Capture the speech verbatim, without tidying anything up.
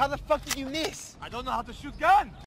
How the fuck did you miss? I don't know how to shoot gun.